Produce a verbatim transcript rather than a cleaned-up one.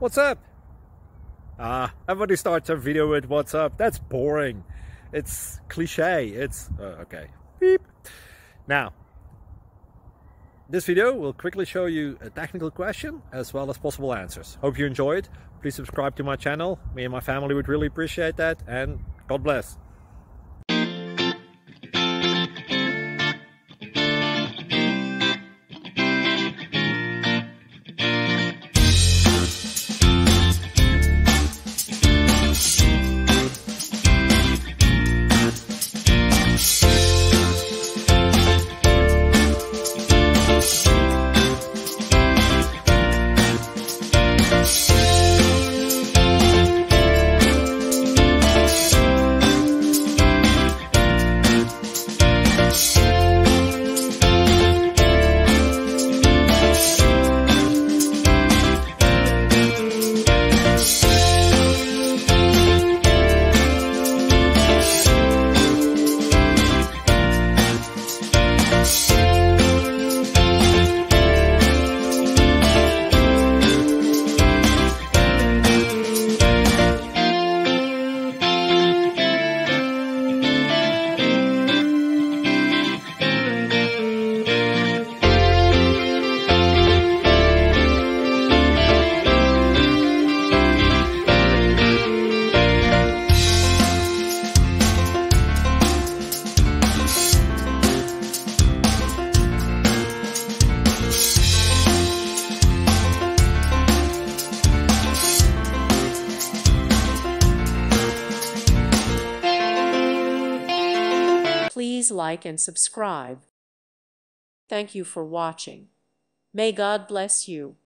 What's up? Ah, everybody starts a video with what's up. That's boring. It's cliche. It's uh, okay. Beep. Now, this video will quickly show you a technical question as well as possible answers. Hope you enjoy it. Please subscribe to my channel. Me and my family would really appreciate that, and God bless. Please like and subscribe. Thank you for watching. May God bless you.